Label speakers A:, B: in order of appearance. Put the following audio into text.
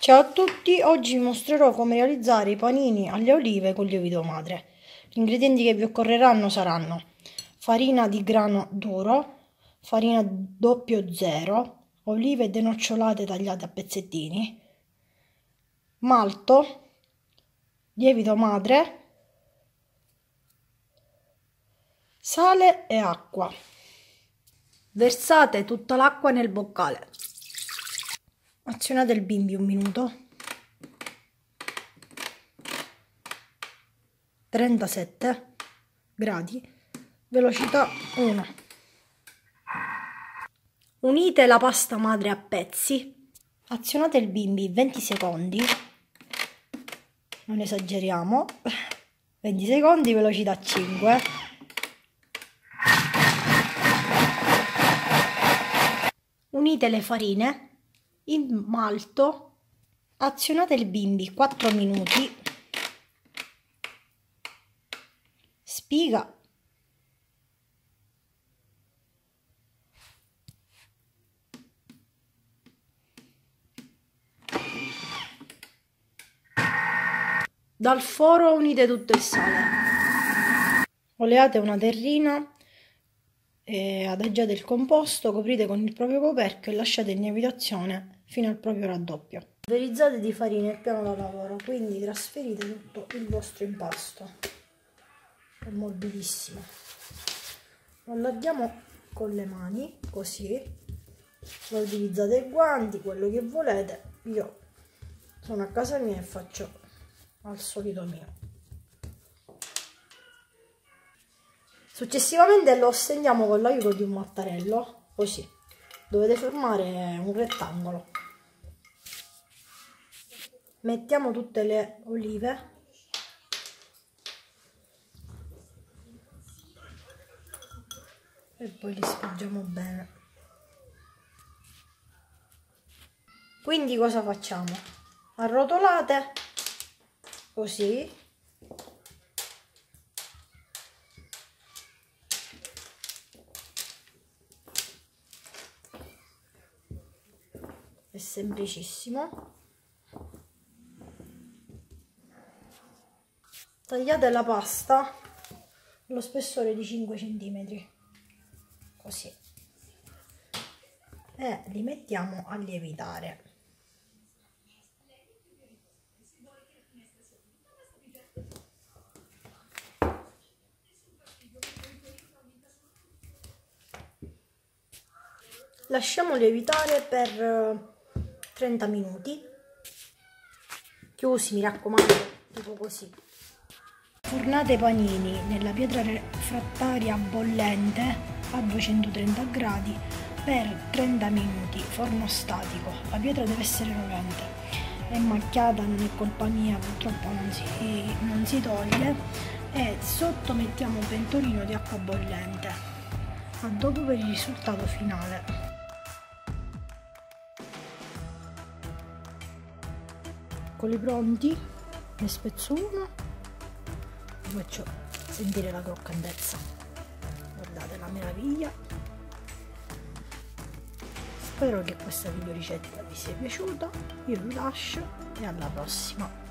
A: Ciao a tutti, oggi vi mostrerò come realizzare i panini alle olive con lievito madre. Gli ingredienti che vi occorreranno saranno farina di grano duro, farina 00, olive denocciolate tagliate a pezzettini, malto, lievito madre, sale e acqua. Versate tutta l'acqua nel boccale. Azionate il bimbi un minuto. 37 gradi, velocità 1. Unite la pasta madre a pezzi. Azionate il bimbi 20 secondi. Non esageriamo. 20 secondi, velocità 5. Unite le farine. Il malto, azionate il bimbi 4 minuti, spiga, dal foro unite tutto il sale, oleate una terrina e adagiate il composto, coprite con il proprio coperchio e lasciate in lievitazione fino al proprio raddoppio. Polverizzate di farina il piano da lavoro, quindi trasferite tutto il vostro impasto. È morbidissimo. Lo allarghiamo con le mani, così. Lo utilizzate i guanti, quello che volete. Io sono a casa mia e faccio al solito mio. Successivamente lo stendiamo con l'aiuto di un mattarello, così. Dovete formare un rettangolo. Mettiamo tutte le olive e poi li spoggiamo bene. Quindi cosa facciamo? Arrotolate così. È semplicissimo. Tagliate la pasta allo spessore di 5 cm, così, e li mettiamo a lievitare. Lasciamo lievitare per 30 minuti, chiusi, mi raccomando, tipo così. Fornate i panini nella pietra refrattaria bollente a 230 gradi per 30 minuti, forno statico. La pietra deve essere rovente, è macchiata, non è colpa mia, purtroppo non si toglie, e sotto mettiamo un pentolino di acqua bollente. A dopo per il risultato finale. Eccoli pronti, ne spezzo uno, vi faccio sentire la croccantezza, guardate la meraviglia. Spero che questa video ricetta vi sia piaciuta, io vi lascio e alla prossima.